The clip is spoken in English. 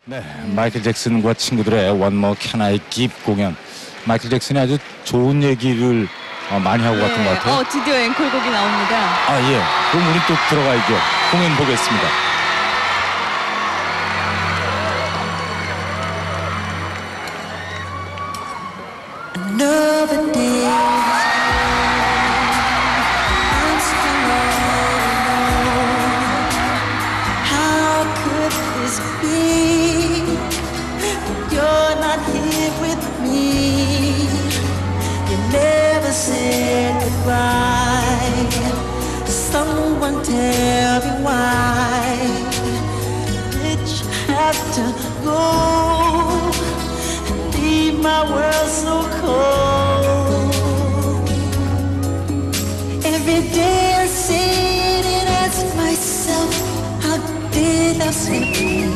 네, 마이클 잭슨과 친구들의 One More Can I Give 공연. 마이클 잭슨이 아주 좋은 얘기를 많이 하고 갔던 것 같아요. 드디어 앵콜곡이 나옵니다. 아, 예. 그럼 우리 또 들어가야죠. 공연 보겠습니다. Another day, I'm still all alone. How could this be? You're not here with me. You never said goodbye. Someone tell me why did you have to go? Leave my world so cold. Every day I sit and ask myself, how did I slip away?